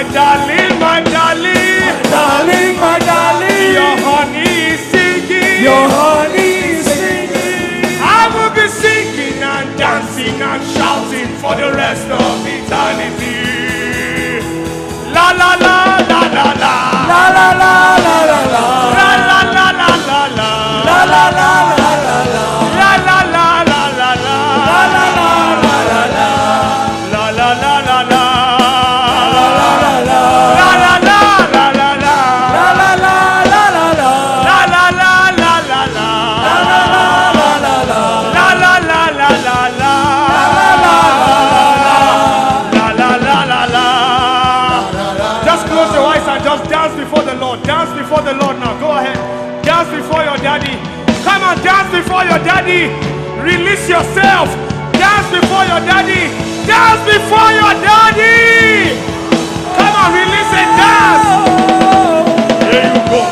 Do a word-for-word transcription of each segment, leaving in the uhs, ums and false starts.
My darling, my darling, darling, my darling, your honey is singing. your honey is singing. I will be singing and dancing and shouting for the rest of eternity. La la la la la la. La la la la la la. La la la la la la. La la la la la la. La la la la la la. La la la la la la. La la la la la. La la la la. La la la la la la. La la la la la la. La la la la la la. La la la la la. La la la la la la. La la la la la. Just close your eyes and just dance before the Lord. Dance before the Lord now. Go ahead. Dance before your daddy. Come on, dance before your daddy. Release yourself. Dance before your daddy. Dance before your daddy. Come on, release and dance. Here you go.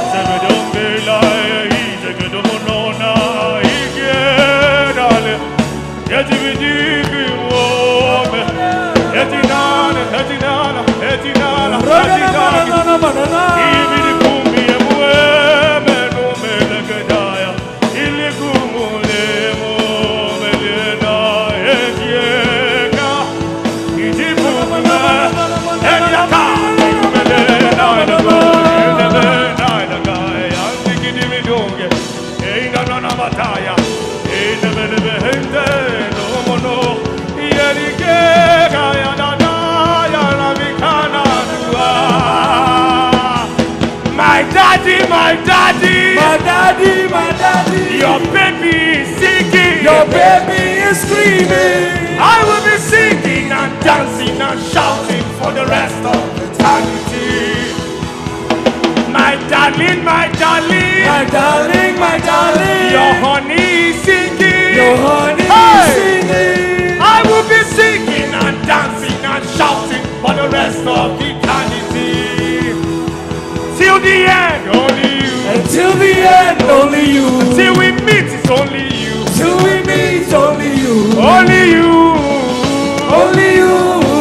My daddy, my daddy, My daddy, my daddy, your baby is singing. your baby is screaming. I will be singing and dancing and shouting for the rest of eternity. My darling, my darling, My darling, my darling, your honey is singing. your honey Hey! is singing. I will be singing and dancing and shouting for the rest of eternity. Till the end, only you. Until the end, only you. Till we meet, it's only you. Till we meet, only you. Only you. Only you.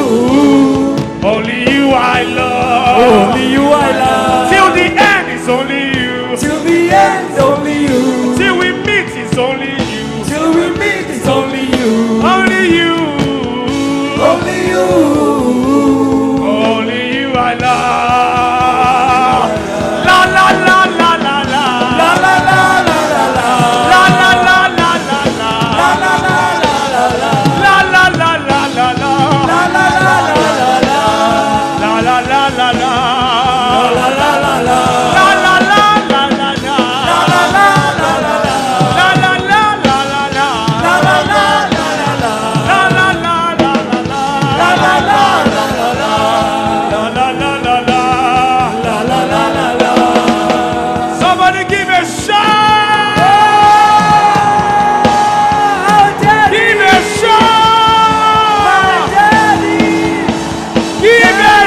Only you I love. Only you I love. Till the end, it's only you. Till the end, only you. Till we meet, it's only you. Till we meet, it's only you. Only you. Only you. Only you I love. La la la la la la. La la la la la la. La la la la la la. La la la la la la. La la la la la la. La la la la la la. La la la la la. La la la la. La la la la la la. La la la la la la. La la la la la la. La la la la la la. La la la la la la. La la la la la la. La la la la la. La la la la la. Somebody give a shout! Oh, Daddy, Give a shout! my Daddy, Give a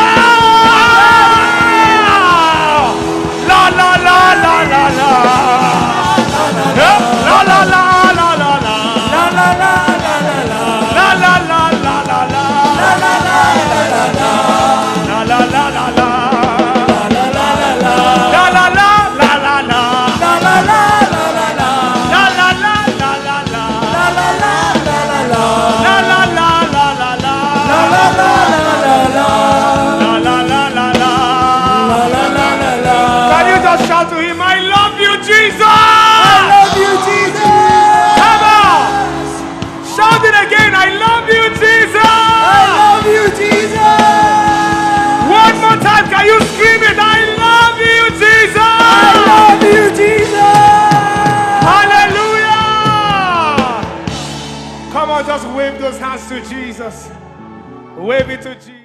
shout! La la la la la la. Yeah, la la la la la la. la la la la la la. La la la la la la. La la la la la la. La la la la la. La la la la la. La la la la la la. La la la la la la. La la la la la la. La la la la la la. La la la la la la. La la la la la la. La la la la la. La la la la la. Can you just shout to him, I love you, Jesus? I love you, Jesus. Come on! Shout it again, I love you, Jesus! I love you, Jesus. One more time, can you scream it? I love you, Jesus! I love you, Jesus. Hallelujah! Come on, just wave those hands to Jesus. Wave it to Jesus.